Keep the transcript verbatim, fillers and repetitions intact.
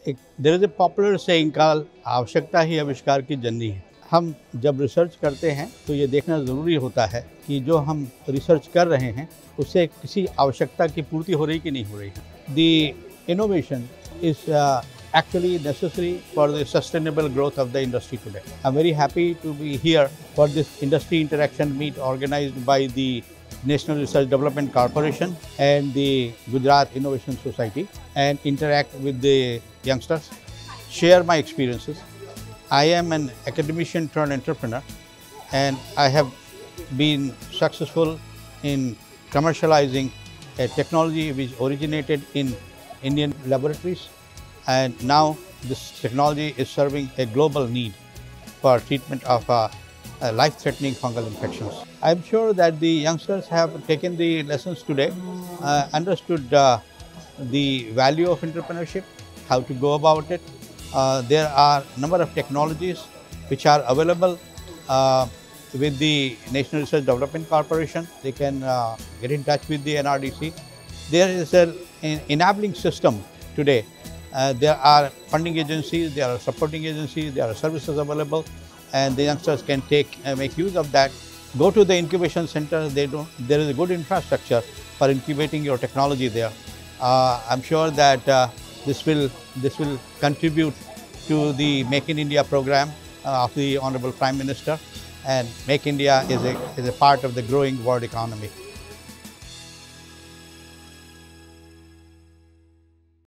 एक there is a popular saying call आवश्यकता ही आविष्कार की जननी है। हम जब रिसर्च करते हैं तो ये देखना ज़रूरी होता है कि जो हम रिसर्च कर रहे हैं उससे किसी आवश्यकता की पूर्ति हो रही कि नहीं हो रही है। The innovation is actually necessary for the sustainable growth of the industry today. I'm very happy to be here for this industry interaction meet organized by the National Research Development Corporation and the Gujarat Innovation Society and interact with the youngsters, share my experiences. I am an academician turned entrepreneur and I have been successful in commercializing a technology which originated in Indian laboratories. And now this technology is serving a global need for treatment of uh, uh, life-threatening fungal infections. I'm sure that the youngsters have taken the lessons today, uh, understood uh, the value of entrepreneurship, how to go about it. Uh, there are a number of technologies which are available uh, with the National Research Development Corporation. They can uh, get in touch with the N R D C. There is an enabling system today. Uh, there are funding agencies, there are supporting agencies, there are services available, and the youngsters can take uh, make use of that. Go to the incubation center. They don't. There is a good infrastructure for incubating your technology there. Uh, I'm sure that uh, this will this will contribute to the Make in India program uh, of the Honorable Prime Minister, and Make India is a is a part of the growing world economy.